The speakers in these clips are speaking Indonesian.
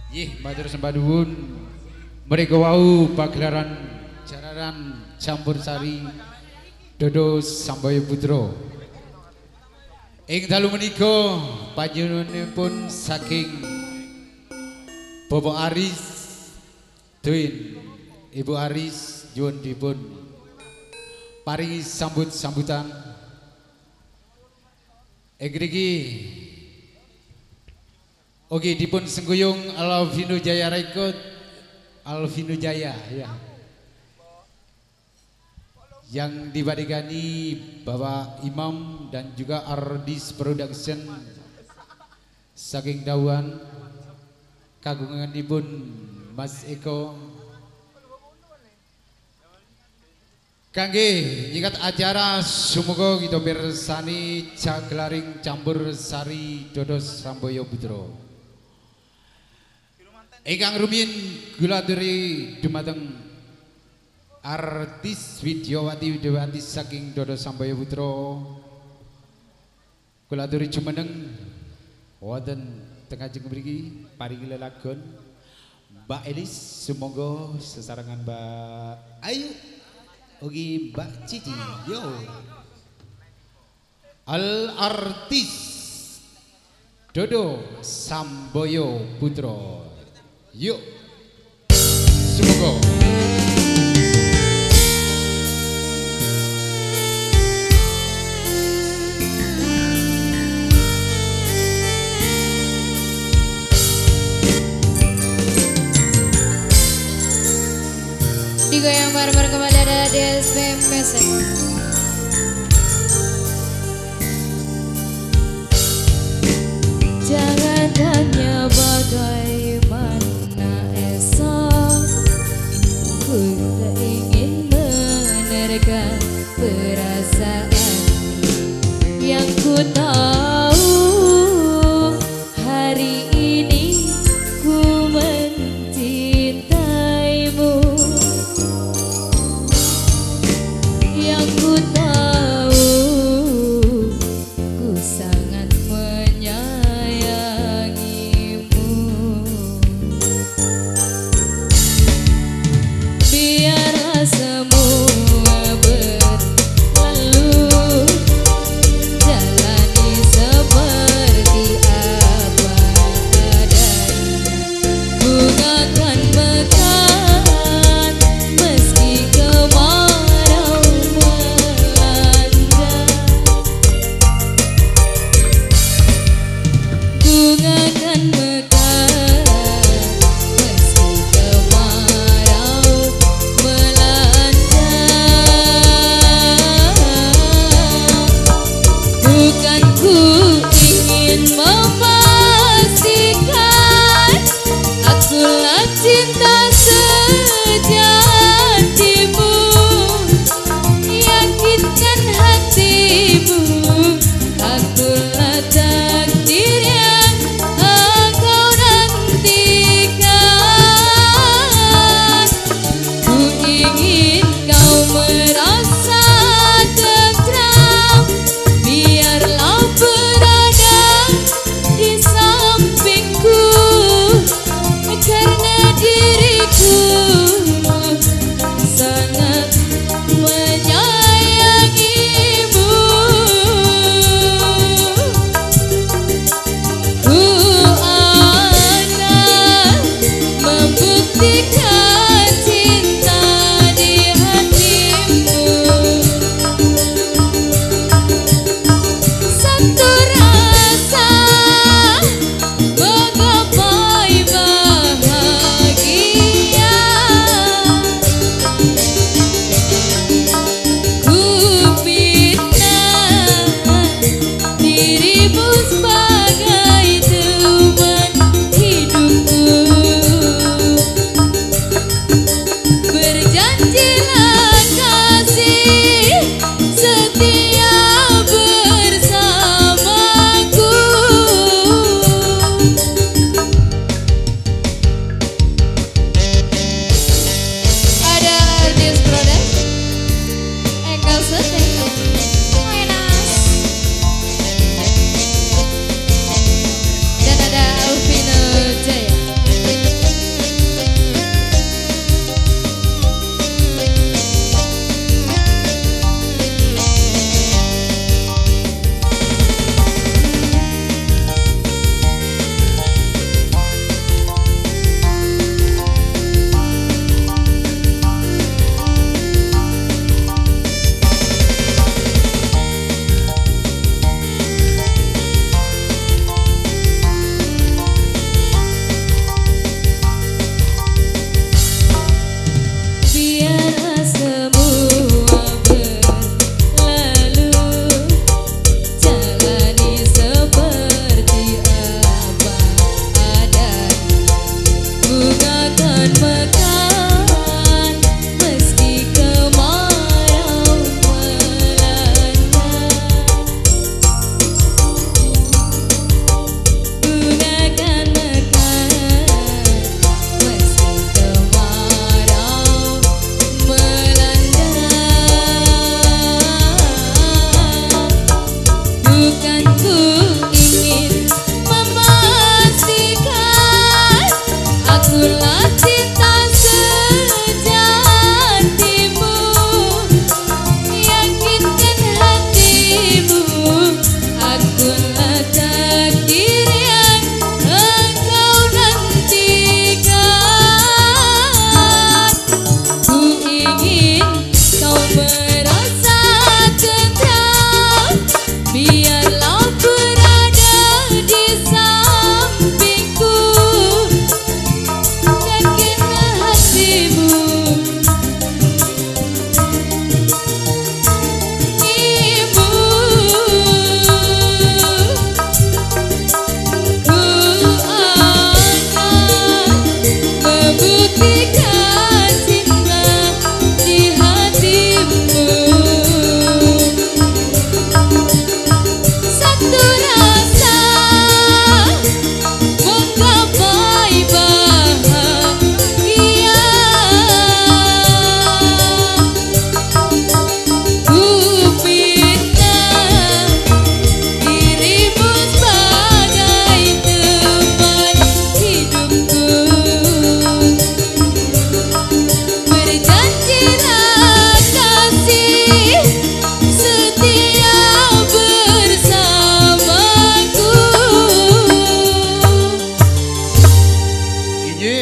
Yih, matur sembah nuwun. Mriko wau pagelaran jararan campur sari Dodo Sambaya Putra. Ing dalu menika panjenenganipun saking Bapak Aris Duin, Ibu Aris nyuwun dipun paringi sambutan. Mriki oke, dipun sengguyung Alvino Jaya Record, Alvino Jaya ya. Yang dibadigani Bapak Imam dan juga Ardis Production saking Dawan kagunganipun Mas Eko. Kangge nyikat acara sumuga kita mirsani jagelaring campur sari Dodo Sambaya Putra. Ingkang rumiyin kula aturi dumateng artis Widyawati saking Dodo Sambaya Putra. Kula aturi jumeneng wonten teng ajeng mriki paringi lelagon Mbak Elis, sumangga sesarengan Mbak Ayu ugi Mbak Cici. Yo al artis Dodo Sambaya Putra. Yuk, semoga digoyang barbar kepada DSP Music. Jangan tanya bagaimana esok, ku tak ingin menerka perasaan yang ku tahu. Hari ini ku mencintaimu, yang ku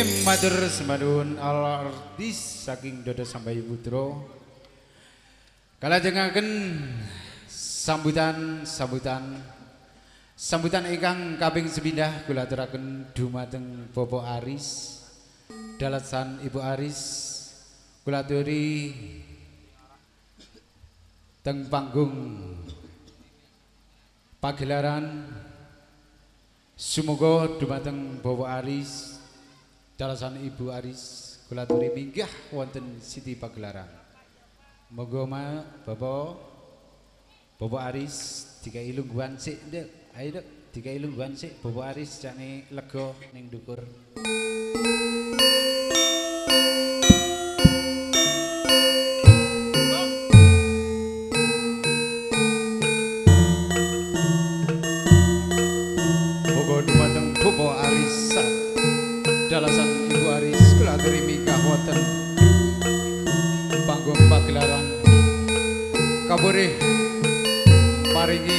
matur sembadun artis saking Dodo Sambai Putra. Kalajengaken sambutan ingkang kaping sepindah kula aturaken dumateng Bapak Aris, dalasan Ibu Aris, kula aturi teng panggung pagelaran. Sumuga dumateng Bapak Aris, dalasan Ibu Aris, kula aturi minggah wonten siti pagelaran. Moga Bapak Aris dikai lungguhan sik nduk. Ayo nduk dikai lungguhan sik Bapak Aris jane lega ning ndukur. Moga dumateng Bapak Aris, dalasan Ibu Aris, kula aturi minggah wonten panggung pagelaran. Kabore maringi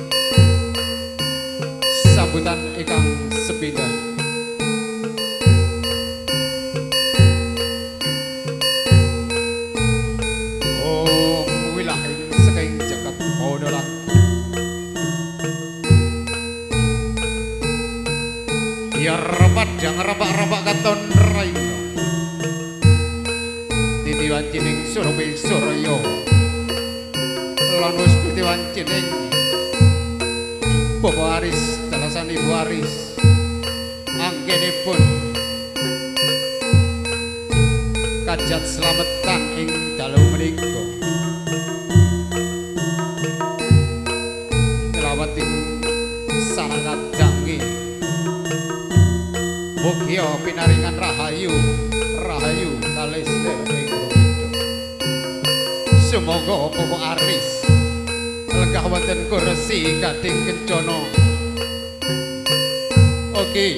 sambutan ingkang sepindah. Om wilahing saking jagat monolan. Ya padang rebak-rebak katon raina. Titiwan cining surabaya suraya. Lan wis titiwan cining Bapak Aris, dalasan Ibu Aris, anggenipun kajat slametan ing dalu menika. Nyelametin sangat dangi. Mugia pinaringan rahayu kalis ing rumido. Semoga Bapak Aris lenggah wonten kursi gading kencana. Oke,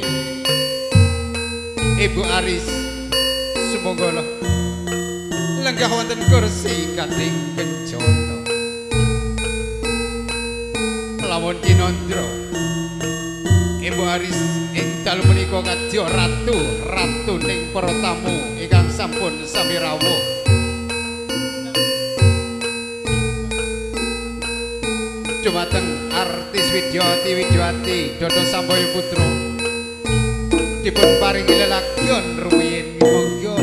Ibu Aris, semoga lenggah wonten kursi gading kencana. Lamun kinandra Ibu Aris ing dalu menika kadya ratu ning para tamu ingkang sampun sami rawuh. Dumateng artis Widyawati Dodo Sambai Putra dipun paringi lelakon rumiyin monggo.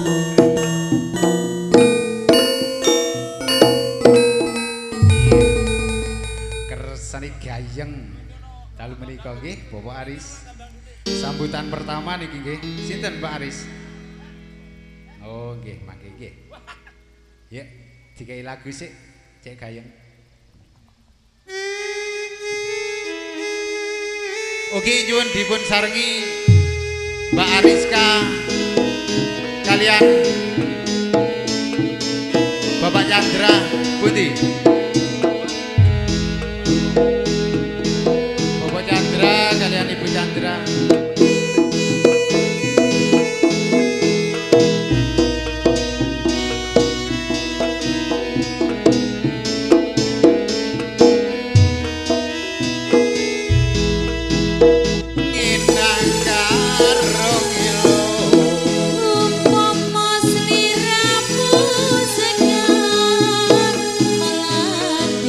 Kersane gayeng dalu menika nggih Bapak Aris. Sambutan pertama niki nggih sinten Mbak Aris? Oh nggih mangke nggih. Ya dikai lagu sik cek gayeng. Oke, nyuwun dipun sarengi Mbak Ariska kalian Bapak Chandra Putih. Bapak Chandra kalian Ibu Chandra.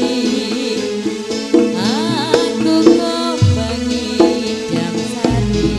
Aku kok bengi jam sari.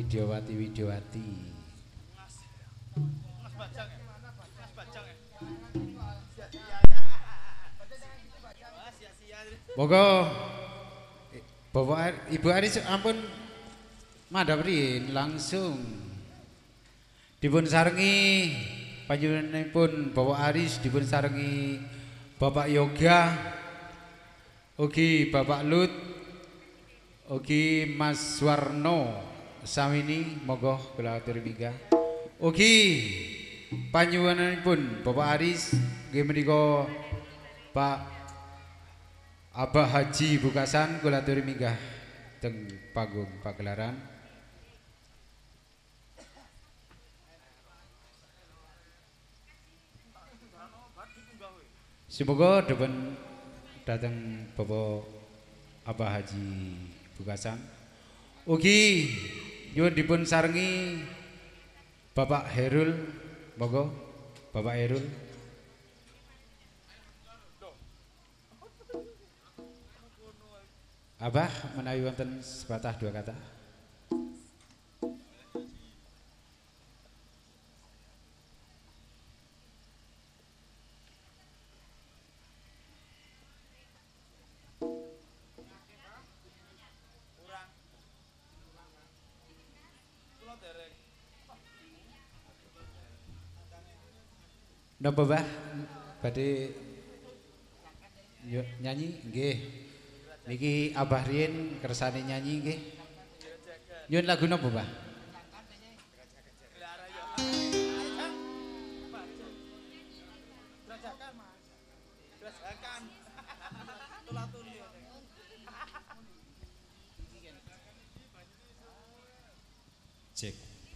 Widyawati Widyawati. Monggo Bapak Ibu Aris ampun madhap riyin langsung dipun sarengi panjenenganipun Bapak Aris dipun sarengi Bapak Yoga ugi Bapak Lut ugi Mas Warno samini monggo kula aturi minggah ugi panjenenganipun Bapak Aris nggih menika Pak Abah Haji Bukasan kula aturi minggah teng panggung pagelaran. Semoga depan datang Bapak Abah Haji Bukasan. Ugi nyuwun dipun sarengi Bapak Herul, monggo Bapak Herul. Abah menawi wonten sepatah dua kata. Napa Bah? Badhe nyanyi nggih. Niki Abah riyin kersane nyanyi nggih. Nyuwun lagu napa, Mbah? Cek.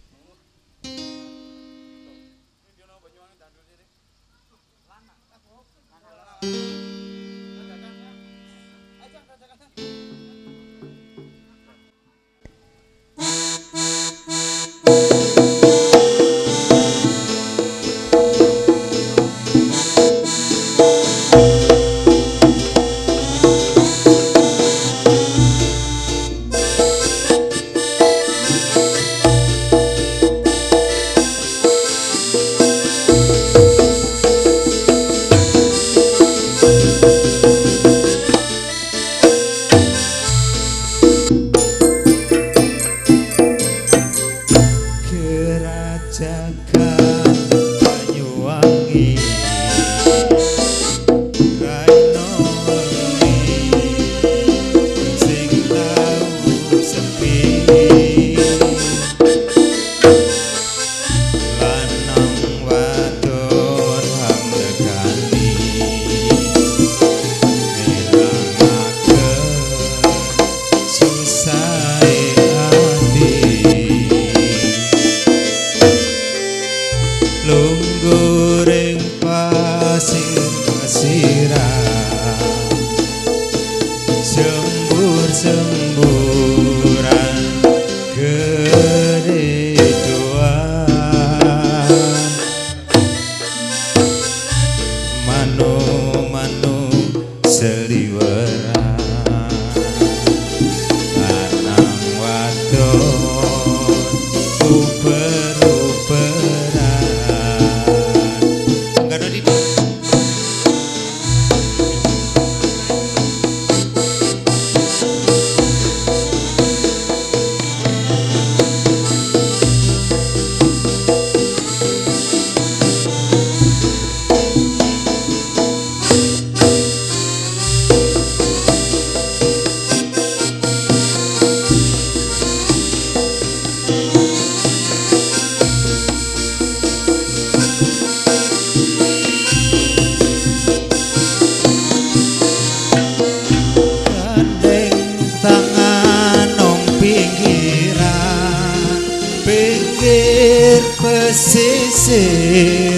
Pesisir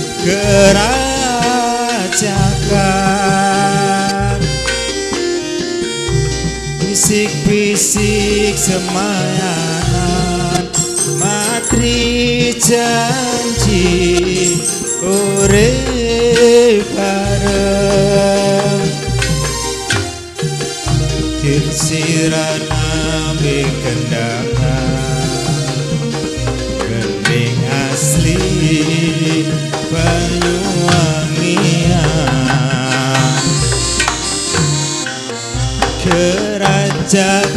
Kerajakan bisik-bisik semayanan matri janji urip bareng kirsirana kendangan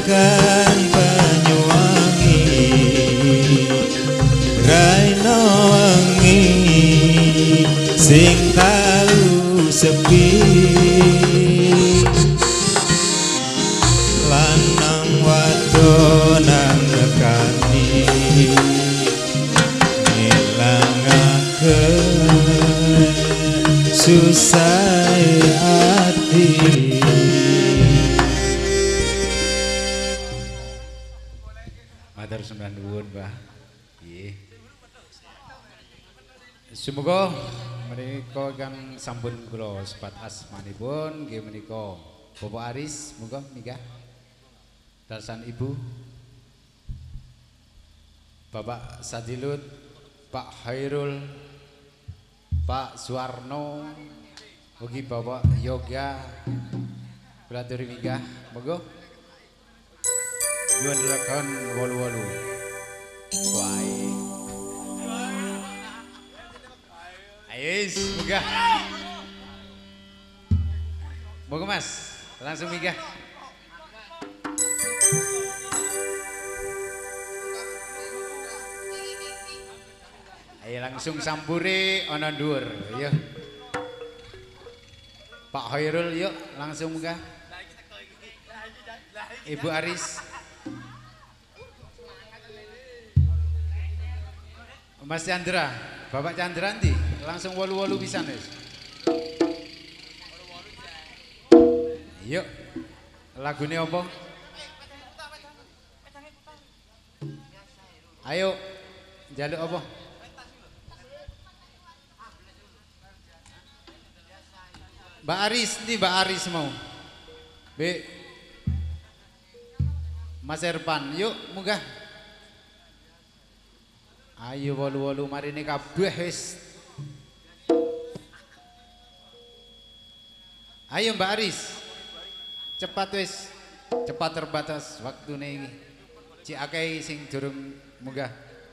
tekan Banyuwangi raino wengi sing tau sepi lanang wadonan nekani ngilangaken susah hati. Matur sembah nuwun, Mbah. Nggih. Semoga menika kang sampun kula sebat asmanipun nggih menika Bapak Aris, muga nikah. Dalsan Ibu Bapak Sadilut, Pak Hairul, Pak Suwarno, ugi Bapak Yoga, kula aturi nikah, monggo. Nyuwun lakon wolu-wolu. Wae. Ayo wis, munggah. Monggo Mas, langsung nikah. Ayo langsung sambure ana dhuwur, ya. Pak Hairul yuk langsung munggah. Ibu Aris. Mas Chandra, Bapak Chandra nanti langsung wolu-wolu pisan wis. Yuk. Lagune apa? Ayo. Njaluk apa? Mbak Aris, ini Mbak Aris mau. B. Mas Erpan, yuk munggah. Ayo wolu-wolu marine kabeh wis. Ayo Mbak Aris. Cepat wis. Cepat terbatas waktune iki. Cik akeh sing durung munggah.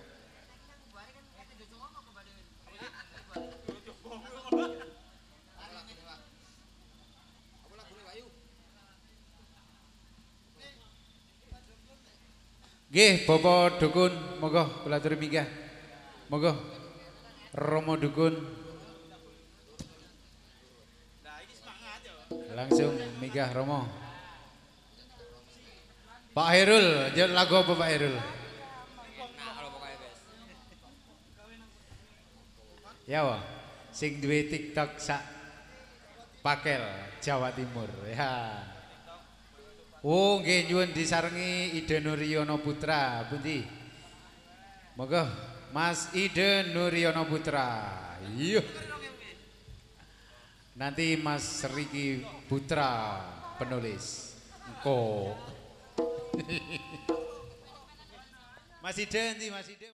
Nggih, Bapak Dukun, monggo kula aturi minggah. Monggo. Romo Dukun. Langsung minggah Romo. Pak Hairul, jauh lagu apa Pak Hairul? Ya wah, sing duwe TikTok sak Pakel Jawa Timur ya. Oh nggih nyuwun disarengi Ide Nuryono Putra, pundi? Monggo Mas Ide Nuryono Putra. Iya. Nanti Mas Riki Putra penulis. Engko. Mas Ide nanti Mas Ide.